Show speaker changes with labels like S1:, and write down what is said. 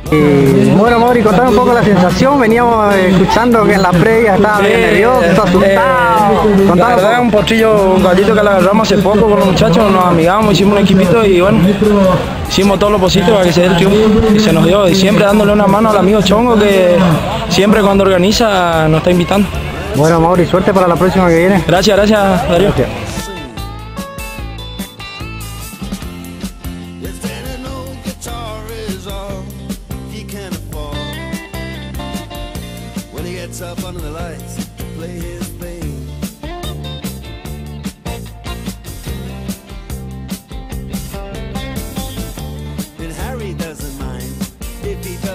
S1: Bueno, Mauri, contame un poco la sensación. Veníamos escuchando que en la previa estaba bien nervioso, asustado.
S2: La verdad es un potrillo, un gallito que le agarramos hace poco con los muchachos, nos amigamos, hicimos un equipito y bueno, hicimos todo lo posible para que se dé el triunfo y se nos dio. Y siempre dándole una mano al amigo Chongo que siempre cuando organiza nos está invitando.
S1: Bueno, Mauri, suerte para la próxima que viene.
S2: Gracias, gracias, Darío.
S1: Gracias.
S3: Up under the lights, play his thing. And Harry doesn't mind if he